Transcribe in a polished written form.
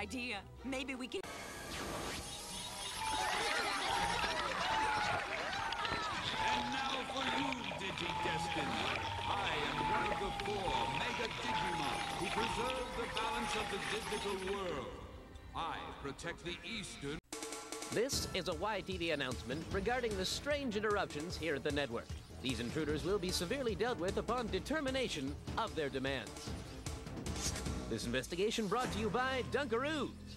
idea. Maybe we can... And now for you, Digi-Destined. I am one of the 4 Mega Digimon who preserve the balance of the digital world. I protect the Eastern... This is a YTV announcement regarding the strange interruptions here at the network. These intruders will be severely dealt with upon determination of their demands. This investigation brought to you by Dunkaroos.